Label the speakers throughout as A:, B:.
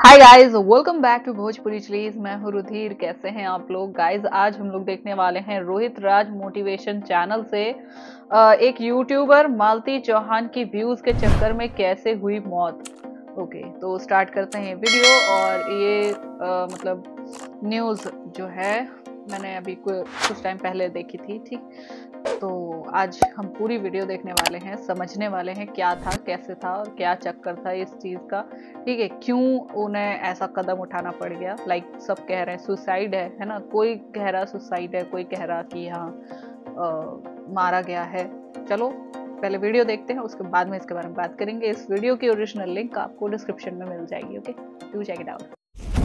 A: Hi guys, welcome back to Bhojpuri Chillies. मैं हूँ रुधिर। कैसे हैं आप लोग गाइस? आज हम लोग देखने वाले हैं रोहित राज मोटिवेशन चैनल से एक यूट्यूबर मालती चौहान की व्यूज के चक्कर में कैसे हुई मौत। ओके, तो स्टार्ट करते हैं वीडियो। और ये मतलब न्यूज़ जो है मैंने अभी कुछ टाइम पहले देखी थी, ठीक। तो आज हम पूरी वीडियो देखने वाले हैं, समझने वाले हैं क्या था, कैसे था और क्या चक्कर था इस चीज़ का, ठीक है। क्यों उन्हें ऐसा कदम उठाना पड़ गया। लाइक सब कह रहे हैं सुसाइड है ना। कोई कह रहा सुसाइड है, कोई कह रहा कि हाँ मारा गया है। चलो पहले वीडियो देखते हैं, उसके बाद में इसके बारे में बात करेंगे। इस वीडियो की ओरिजिनल लिंक आपको डिस्क्रिप्शन में मिल जाएगी। Okay, do check it out.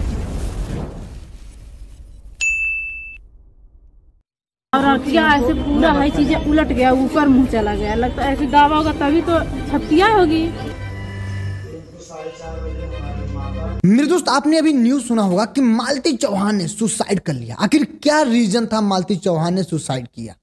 B: और क्या ऐसे पूरा है चीजें उलट गया, ऊपर मुंह चला गया। लगता है ऐसे दावा होगा तभी तो छत्तियां होगी।
C: मेरे दोस्त, आपने अभी न्यूज सुना होगा कि मालती चौहान ने सुसाइड कर लिया। आखिर क्या रीजन था मालती चौहान ने सुसाइड किया?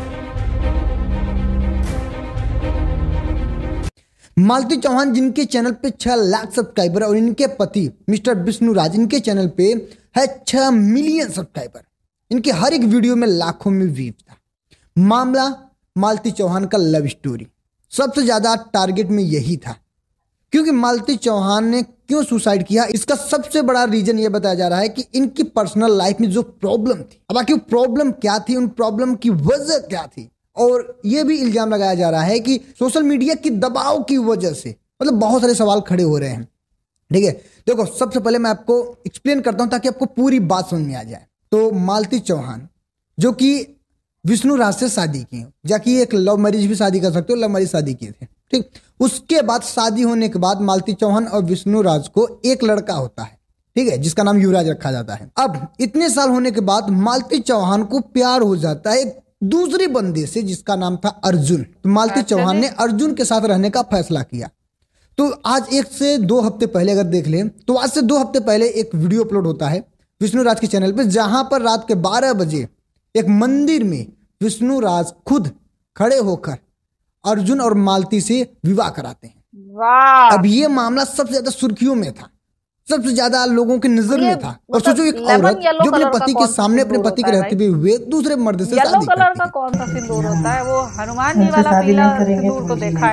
C: मालती चौहान जिनके चैनल पे 6 लाख सब्सक्राइबर और इनके पति मिस्टर विष्णु राज, इनके चैनल पे है 6 मिलियन सब्सक्राइबर। इनके हर एक वीडियो में लाखों में व्यूज था। मामला मालती चौहान का लव स्टोरी सबसे ज्यादा टारगेट में यही था। क्योंकि मालती चौहान ने क्यों सुसाइड किया, इसका सबसे बड़ा रीजन यह बताया जा रहा है कि इनकी पर्सनल लाइफ में जो प्रॉब्लम थी। अब आखिर प्रॉब्लम क्या थी, उन प्रॉब्लम की वजह क्या थी। और यह भी इल्जाम लगाया जा रहा है कि सोशल मीडिया की दबाव की वजह से, मतलब बहुत सारे सवाल खड़े हो रहे हैं, ठीक है। देखो, सबसे पहले मैं आपको एक्सप्लेन करता हूं ताकि आपको पूरी बात समझ में आ जाए। तो मालती चौहान जो कि विष्णु राज से शादी की, जाकि एक लव मैरिज भी शादी कर सकते हो, लव मैरिज शादी किए थे, ठीक। उसके बाद शादी होने के बाद मालती चौहान और विष्णु राज को एक लड़का होता है, ठीक है, जिसका नाम युवराज रखा जाता है। अब इतने साल होने के बाद मालती चौहान को प्यार हो जाता है एक दूसरी बंदे से जिसका नाम था अर्जुन। तो मालती चौहान ने अर्जुन के साथ रहने का फैसला किया। तो आज 1 से 2 हफ्ते पहले अगर देख लें तो आज से 2 हफ्ते पहले एक वीडियो अपलोड होता है विष्णु राज के चैनल पे, जहां पर रात के 12 बजे एक मंदिर में विष्णु राज खुद खड़े होकर अर्जुन और मालती से विवाह कराते हैं।
A: वाह!
C: अब ये मामला सबसे ज्यादा सुर्खियों में था, सबसे ज्यादा लोगों की नजर में था। और सोचो, एक औरत जो अपने पति के सामने अपने पति के रहते हुए दूसरे मर्द से शादी
A: कलर का कौन सा सिंदूर होता है? वो हनुमान जी वाला पीला सिंदूर तो देखा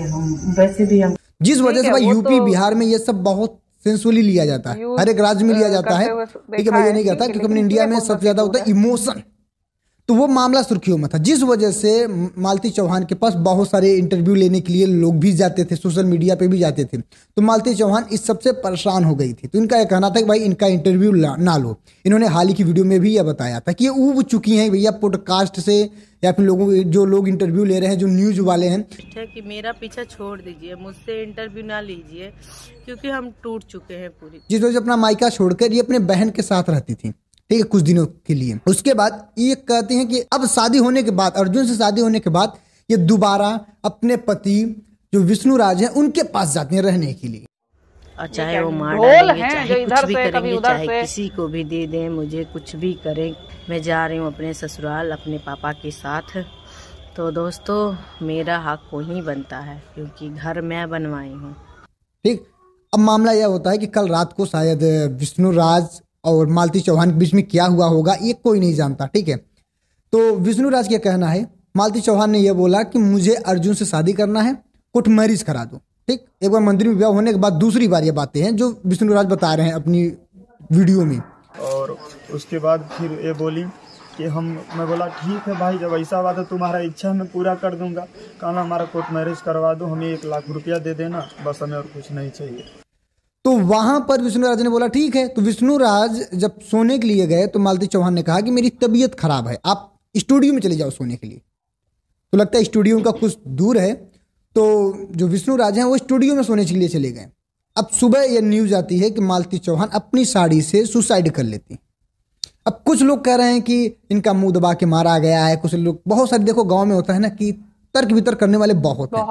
A: है।
C: जिस वजह से भाई यूपी बिहार में ये सब बहुत सेंसुअली लिया जाता है, हर एक राज्य में लिया जाता है, ठीक है। मैं ये नहीं कहता, क्योंकि अपने इंडिया में सबसे ज्यादा होता है इमोशन। तो वो मामला सुर्खियों में था, जिस वजह से मालती चौहान के पास बहुत सारे इंटरव्यू लेने के लिए लोग भी जाते थे, सोशल मीडिया पे भी जाते थे। तो मालती चौहान इस सबसे परेशान हो गई थी। तो इनका यह कहना था कि भाई इनका इंटरव्यू ना लो। इन्होंने हाल ही की वीडियो में भी यह बताया था कि ये ऊब चुकी हैं भैया पॉडकास्ट से, या फिर जो लोग इंटरव्यू ले रहे हैं, जो न्यूज वाले हैं,
B: कि मेरा पीछा छोड़ दीजिए, मुझसे इंटरव्यू ना लीजिए, क्योंकि हम टूट चुके हैं पूरी।
C: जिस वजह से अपना मायका छोड़कर ये अपने बहन के साथ रहती थी, ठीक है, कुछ दिनों के लिए। उसके बाद ये कहते हैं कि अब शादी होने के बाद, अर्जुन से शादी होने के बाद, ये दोबारा अपने पति जो विष्णु राज हैं उनके पास जाते हैं रहने के लिए।
B: और चाहे वो मार डालेंगे, चाहे कुछ भी करेंगे, चाहे किसी को भी दे दें, मुझे कुछ भी करें, मैं जा रही हूँ अपने ससुराल अपने पापा के साथ। तो दोस्तों, मेरा हक वही बनता है, क्योंकि घर मैं बनवाई हूँ, ठीक।
C: अब मामला यह होता है कि कल रात को शायद विष्णु राज और मालती चौहान के बीच में क्या हुआ होगा ये कोई नहीं जानता, ठीक है। तो विष्णु राज का कहना है, मालती चौहान ने यह बोला कि मुझे अर्जुन से शादी करना है, कोर्ट मैरिज करा दो, ठीक। एक बार मंदिर में विवाह होने के बाद दूसरी बार ये बातें हैं जो विष्णु राज बता रहे हैं अपनी वीडियो में।
D: और उसके बाद फिर ये बोली कि मैं बोला ठीक है भाई, जब ऐसा बात है तुम्हारा इच्छा मैं पूरा कर दूंगा। कहना हमारा कोर्ट मैरिज करवा दो, हमें 1 लाख रुपया दे देना, बस हमें और कुछ नहीं चाहिए।
C: तो वहां पर विष्णु राज ने बोला ठीक है। तो विष्णु राज जब सोने के लिए गए तो मालती चौहान ने कहा कि मेरी तबीयत खराब है, आप स्टूडियो में चले जाओ सोने के लिए। तो लगता है स्टूडियो उनका कुछ दूर है, तो जो विष्णु राज हैं वो स्टूडियो में सोने के लिए चले गए। अब सुबह यह न्यूज आती है कि मालती चौहान अपनी साड़ी से सुसाइड कर लेती। अब कुछ लोग कह रहे हैं कि इनका मुंह दबा के मारा गया है, कुछ लोग, बहुत सारे, देखो गांव में होता है ना कि तर्क वितर्क करने वाले बहुत है।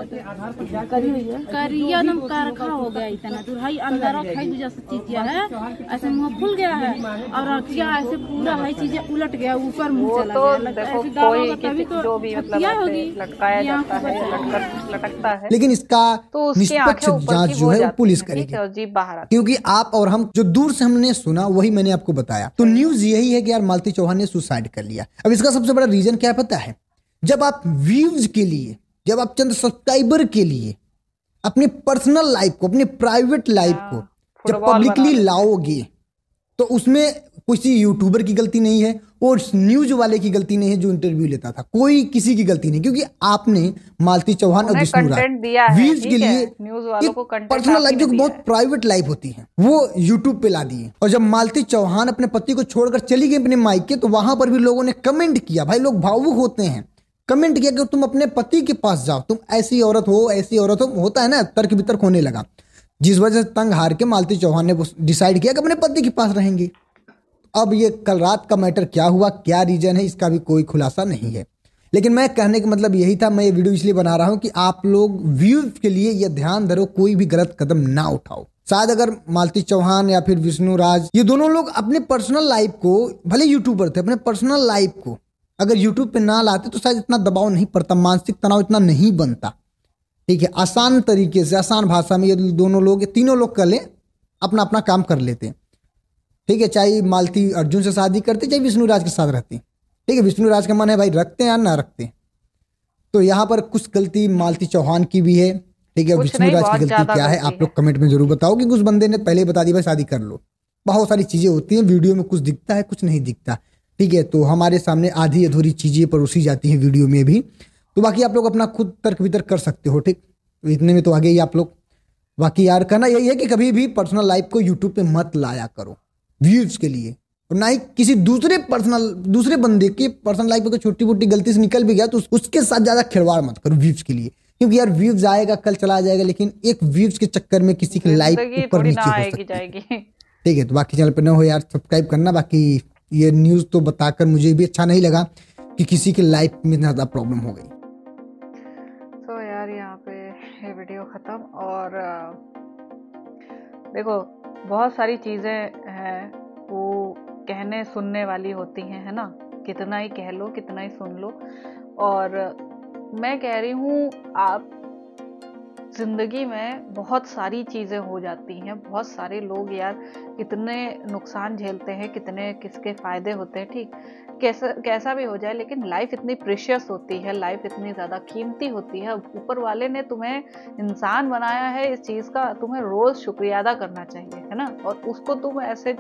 B: करिया नम कारखा हो गया, इतना दूर है अंदर खाई गुजा सच्ची किया है, ऐसे मुंह फूल गया है। और क्या ऐसे पूरा है चीजें उलट गया, ऊपर मुंह चला गया। लगता है ऐसे दावा होगा तभी तो छत्तियां होगी।
A: लटकाया जाता है, लटकर लटकता है,
C: लेकिन इसका
A: तो उसकी
C: निष्पक्ष
A: आंखें ऊपर
C: जांच
A: की
C: जो
A: हो
C: है वो
A: जाती
C: पुलिस
A: हैं,
C: करेगी।
A: ठीक है, और जीभ बाहर आती
C: क्योंकि आप और हम जो दूर से हमने सुना वही मैंने आपको बताया। तो न्यूज यही है कि यार मालती चौहान ने सुसाइड कर लिया। अब इसका सबसे बड़ा रीजन क्या पता है? जब आप व्यूज के लिए, जब आप चंद सब्सक्राइबर के लिए अपनी पर्सनल लाइफ को, अपनी प्राइवेट लाइफ को जब
A: फुटबॉल बना
C: पब्लिकली
A: लेते हैं।
C: लाओगे तो उसमें किसी यूट्यूबर की गलती नहीं है और न्यूज वाले की गलती नहीं है जो इंटरव्यू लेता था, कोई किसी की गलती नहीं, क्योंकि आपने मालती चौहान और
A: उन्हें
C: विष्णु राज
A: कंटेंट दिया है,
C: व्यूज के
A: ठीक है,
C: लिए
A: न्यूज वालों को कंटेंट
C: पर्सनल लाइफ
A: आप ही
C: जो
A: ने
C: बहुत
A: दिया है।
C: प्राइवेट लाइफ होती है वो यूट्यूब पे ला दी है। और जब मालती चौहान अपने पति को छोड़कर चली गई अपने मायके, तो वहां पर भी लोगों ने कमेंट किया, भाई लोग भावुक होते हैं, कमेंट किया कि तुम अपने पति के पास जाओ, तुम ऐसी औरत हो, ऐसी औरत हो, होता है ना, तर्क वितर्क होने लगा। जिस वजह से तंग हार के मालती चौहान ने डिसाइड किया कि अपने पति के पास रहेंगे। अब ये कल रात का मैटर क्या हुआ, क्या रीजन है, इसका भी कोई खुलासा नहीं है। लेकिन मैं कहने का मतलब यही था, मैं ये वीडियो इसलिए बना रहा हूं कि आप लोग व्यूज के लिए ये ध्यान धरो, कोई भी गलत कदम ना उठाओ। शायद अगर मालती चौहान या फिर विष्णु राज, ये दोनों लोग अपने पर्सनल लाइफ को, भले यूट्यूबर थे, अपने पर्सनल लाइफ को अगर यूट्यूब पे ना लाते तो शायद इतना दबाव नहीं पड़ता, मानसिक तनाव इतना नहीं बनता। ठीक है, आसान तरीके से, आसान भाषा में ये दोनों लोग, तीनों लोग कर ले, अपना अपना काम कर लेते। ठीक है, चाहे मालती अर्जुन से शादी करते, चाहे विष्णु राज के साथ रहती। ठीक है, विष्णु राज का मन है भाई रखते हैं या ना रखते। तो यहाँ पर कुछ गलती मालती चौहान की भी है। ठीक है, विष्णु राज की गलती क्या है आप लोग कमेंट में जरूर बताओ, कि उस बंदे ने पहले बता दिया भाई शादी कर लो। बहुत सारी चीजें होती हैं, वीडियो में कुछ दिखता है कुछ नहीं दिखता। ठीक है, तो हमारे सामने आधी अधूरी चीजें परोसी जाती हैं वीडियो में भी। तो बाकी आप लोग अपना खुद तर्क वितर्क कर सकते हो। ठीक, तो इतने में तो आगे ही आप लोग। बाकी यार कहना यही है कि कभी भी पर्सनल लाइफ को यूट्यूब पे मत लाया करो व्यूज के लिए, और ना ही किसी दूसरे बंदे की पर्सनल लाइफ में कोई छोटी मोटी गलती से निकल भी गया तो उसके साथ ज्यादा खिलवाड़ मत करो व्यूज के लिए। क्योंकि यार व्यूज आएगा कल चला जाएगा, लेकिन एक व्यूज के चक्कर में किसी की लाइफ ऊपर नीचे हो सकती है। ठीक है, तो बाकी चैनल पर न हो यार सब्सक्राइब करना। बाकी ये न्यूज तो बताकर मुझे भी अच्छा नहीं लगा कि किसी की लाइफ में ज्यादा प्रॉब्लम हो गई।
A: तो यार यहाँ पे ये वीडियो खत्म। और देखो बहुत सारी चीजें हैं वो कहने सुनने वाली होती हैं, है ना, कितना ही कह लो कितना ही सुन लो। और मैं कह रही हूँ आप जिंदगी में बहुत सारी चीजें हो जाती हैं, बहुत सारे लोग यार कितने नुकसान झेलते हैं, कितने किसके फायदे होते हैं। ठीक, कैसा भी हो जाए, लेकिन लाइफ इतनी प्रेशियस होती है, लाइफ इतनी ज्यादा कीमती होती है। ऊपर वाले ने तुम्हें इंसान बनाया है, इस चीज का तुम्हें रोज शुक्रिया अदा करना चाहिए, है ना। और उसको तुम ऐसे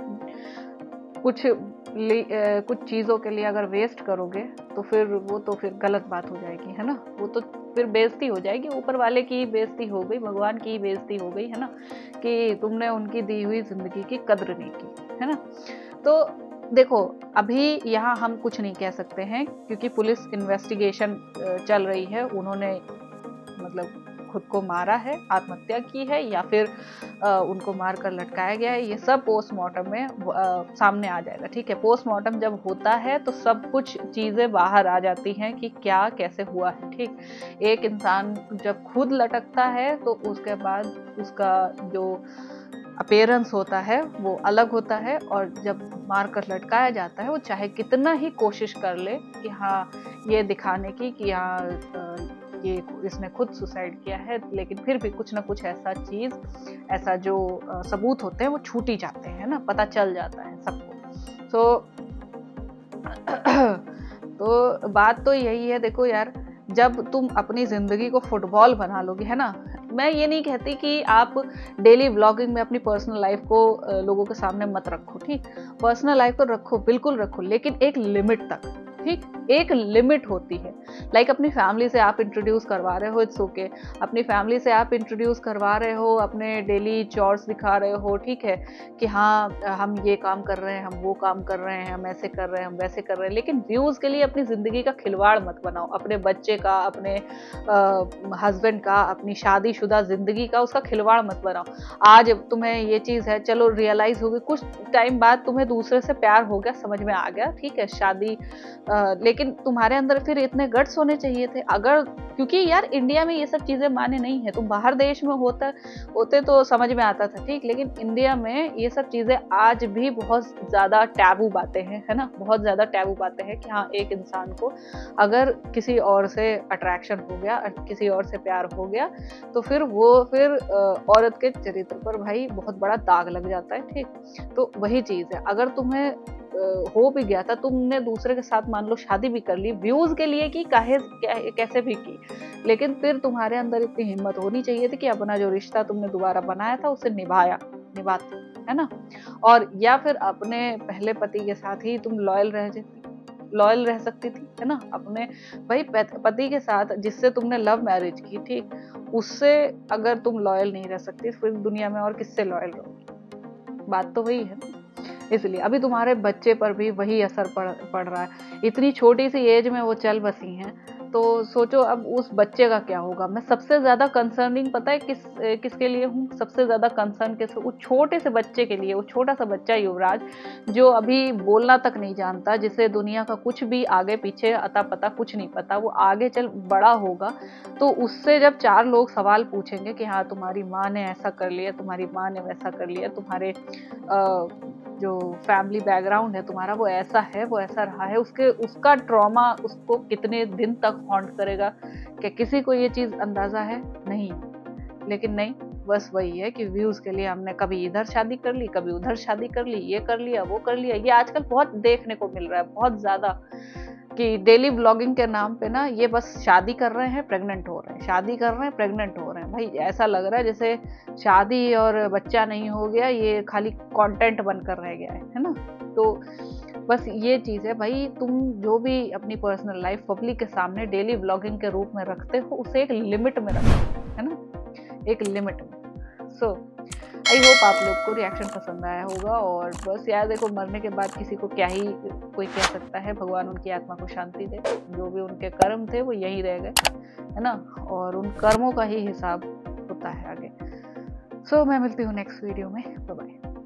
A: कुछ चीजों के लिए अगर वेस्ट करोगे तो फिर वो तो फिर गलत बात हो जाएगी, है ना। वो तो फिर बेइज्जती हो जाएगी, ऊपर वाले की बेइज्जती हो गई, भगवान की बेइज्जती हो गई, है ना, कि तुमने उनकी दी हुई जिंदगी की कद्र नहीं की, है ना। तो देखो अभी यहाँ हम कुछ नहीं कह सकते हैं क्योंकि पुलिस इन्वेस्टिगेशन चल रही है। उन्होंने मतलब खुद को मारा है, आत्महत्या की है, या फिर उनको मारकर लटकाया गया है, ये सब पोस्टमार्टम में सामने आ जाएगा। ठीक है, पोस्टमार्टम जब होता है तो सब कुछ चीजें बाहर आ जाती हैं कि क्या कैसे हुआ है। ठीक, एक इंसान जब खुद लटकता है तो उसके बाद उसका जो अपीयरेंस होता है वो अलग होता है, और जब मारकर लटकाया जाता है वो चाहे कितना ही कोशिश कर ले कि हाँ ये दिखाने की कि हाँ ये इसने खुद सुसाइड किया है, लेकिन फिर भी कुछ ना कुछ ऐसा जो सबूत होते हैं वो छूट ही जाते हैं, ना, पता चल जाता है सबको। तो बात तो यही है। देखो यार, जब तुम अपनी जिंदगी को फुटबॉल बना लोगे, है ना, मैं ये नहीं कहती कि आप डेली व्लॉगिंग में अपनी पर्सनल लाइफ को लोगों के सामने मत रखो। ठीक, पर्सनल लाइफ को रखो, बिल्कुल रखो, लेकिन एक लिमिट तक। ठीक, एक लिमिट होती है। लाइक अपनी फैमिली से आप इंट्रोड्यूस करवा रहे हो, इट्स ओके। अपनी फैमिली से आप इंट्रोड्यूस करवा रहे हो, अपने डेली चॉर्स दिखा रहे हो, ठीक है, कि हाँ हम ये काम कर रहे हैं, हम वो काम कर रहे हैं, हम ऐसे कर रहे हैं, हम वैसे कर रहे हैं, लेकिन व्यूज के लिए अपनी जिंदगी का खिलवाड़ मत बनाओ। अपने बच्चे का, अपने हस्बैंड का, अपनी शादीशुदा जिंदगी का उसका खिलवाड़ मत बनाओ। आज तुम्हें ये चीज है, चलो रियलाइज हो गई, कुछ टाइम बाद तुम्हें दूसरे से प्यार हो गया, समझ में आ गया, ठीक है, शादी, लेकिन लेकिन तुम्हारे अंदर फिर इतने गट्स होने चाहिए थे। अगर क्योंकि यार इंडिया में ये सब चीजें मान्य नहीं है, तुम बाहर देश में होते तो समझ में आता था, ठीक, लेकिन इंडिया में ये सब चीजें आज भी बहुत ज्यादा टैबू बातें हैं, है ना, बहुत ज्यादा टैबू बातें हैं कि हाँ एक इंसान को अगर किसी और से अट्रैक्शन हो गया, किसी और से प्यार हो गया, तो फिर औरत के चरित्र पर भाई बहुत बड़ा दाग लग जाता है, ठीक। तो वही चीज है, अगर तुम्हें हो भी गया था, तुमने दूसरे के साथ मान लो शादी भी कर ली, व्यूज के लिए की, कैसे भी की, लेकिन फिर तुम्हारे अंदर इतनी हिम्मत होनी चाहिए थी कि अपना जो रिश्ता तुमने दोबारा बनाया था उसे निभाते, है ना। और या फिर अपने पहले पति के साथ ही तुम लॉयल रह सकती थी, है ना, अपने भाई पति के साथ जिससे तुमने लव मैरिज की, ठीक, उससे अगर तुम लॉयल नहीं रह सकती फिर दुनिया में और किससे लॉयल रहोगी, बात तो वही है ना। इसलिए अभी तुम्हारे बच्चे पर भी वही असर पड़ रहा है, इतनी छोटी सी एज में वो चल बसी हैं, तो सोचो अब उस बच्चे का क्या होगा। मैं सबसे ज्यादा कंसर्निंग पता है किसके लिए हूँ, सबसे ज्यादा कंसर्न उस छोटे से बच्चे के लिए, वो छोटा सा बच्चा युवराज जो अभी बोलना तक नहीं जानता, जिसे दुनिया का कुछ भी आगे पीछे अता पता कुछ नहीं पता, वो आगे चल बड़ा होगा तो उससे जब 4 लोग सवाल पूछेंगे कि हाँ तुम्हारी माँ ने ऐसा कर लिया, तुम्हारी माँ ने वैसा कर लिया, तुम्हारे जो फैमिली बैकग्राउंड है तुम्हारा वो ऐसा है, वो ऐसा रहा है, उसका ट्रॉमा उसको कितने दिन तक हॉन्ट करेगा, क्या किसी को ये चीज अंदाजा है? नहीं। लेकिन नहीं, बस वही है कि व्यूज के लिए हमने कभी इधर शादी कर ली, कभी उधर शादी कर ली, ये कर लिया, वो कर लिया। ये आजकल बहुत देखने को मिल रहा है, बहुत ज्यादा, कि डेली ब्लॉगिंग के नाम पे ना ये बस शादी कर रहे हैं, प्रेग्नेंट हो रहे हैं, शादी कर रहे हैं, प्रेग्नेंट हो रहे हैं। भाई ऐसा लग रहा है जैसे शादी और बच्चा नहीं हो गया, ये खाली कंटेंट बनकर रह गया है ना। तो बस ये चीज़ है भाई, तुम जो भी अपनी पर्सनल लाइफ पब्लिक के सामने डेली ब्लॉगिंग के रूप में रखते हो उसे एक लिमिट में रखो, है ना, एक लिमिट में। सो आई होप आप लोग को रिएक्शन पसंद आया होगा। और बस यार देखो, मरने के बाद किसी को क्या ही कोई कह सकता है, भगवान उनकी आत्मा को शांति दे, जो भी उनके कर्म थे वो यही रह गए, है ना, और उन कर्मों का ही हिसाब होता है आगे। सो मैं मिलती हूँ नेक्स्ट वीडियो में, बाय बाय।